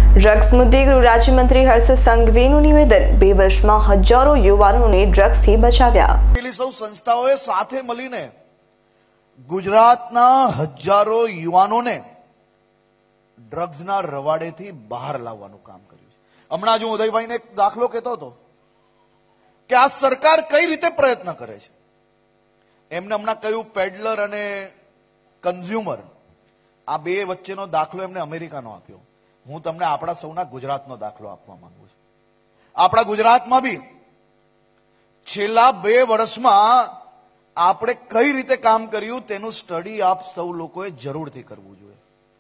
Drugs મુદ્દે ગૃહ રાજ્યમંત્રી હર્ષ સંઘવીનું નિવેદન, 2 વર્ષમાં હજારો યુવાનોને ડ્રગ્સથી બચાવ્યા। સૌ સંસ્થાઓએ સાથે મળીને ગુજરાતના હજારો યુવાનોને ડ્રગ્સના રવાડેથી બહાર લાવવાનું કામ કર્યું છે। હમણાં જ હું ઉદયભાઈને એક દાખલો કહેતો હતો કે આ સરકાર કઈ રીતે પ્રયત્ન કરે છે। એમને હમણાં કહ્યું પેડલર અને કન્ઝ્યુમર, આ બે વચ્ચેનો દાખલો એમને અમેરિકાનો આપ્યો। હું તમને આપણા સૌના ગુજરાતનો દાખલો આપવા માંગુ છું। આપણા ગુજરાતમાં બી છેલ્લા 2 વર્ષમાં આપણે કઈ રીતે કામ કર્યું તેનું સ્ટડી આપ સૌ લોકોએ જરૂરથી કરવું જોઈએ।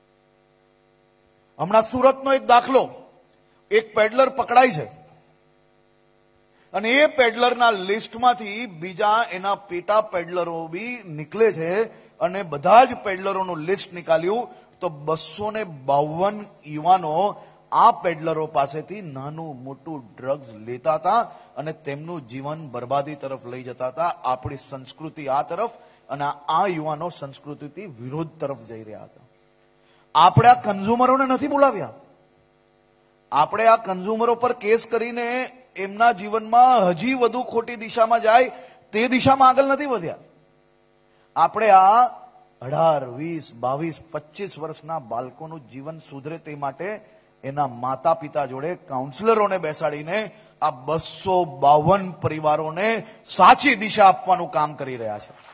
હમણાં સુરતનો એક દાખલો, એક પેડલર પકડાય છે અને એ પેડલરના લિસ્ટમાંથી બીજા એના પેટા પેડલરો બી નીકળે છે અને બધા જ પેડલરોનું લિસ્ટ નીકાળ્યું તો 252 યુવાનો આ પેડલરો પાસેથી નાનું મોટું ડ્રગ્સ લેતા હતા અને તેમનું જીવન બરબાદી તરફ લઈ જતા હતા। આપણી સંસ્કૃતિ આ તરફ અને આ યુવાનો સંસ્કૃતિથી વિરોધ તરફ જઈ રહ્યા હતા। આપણે આ કન્ઝ્યુમરોને નથી બોલાવ્યા, આપણે આ કન્ઝ્યુમરો પર કેસ કરીને એમના જીવનમાં હજી વધુ ખોટી દિશામાં જાય તે દિશામાં આગળ નથી વધ્યા। આપણે આ 18, 20, 22, 25 વર્ષના બાળકોનું જીવન સુધરે તે માટે એના માતા પિતા જોડે કાઉન્સિલરોને બેસાડીને આ 252 પરિવારોને સાચી દિશા આપવાનું કામ કરી રહ્યા છે।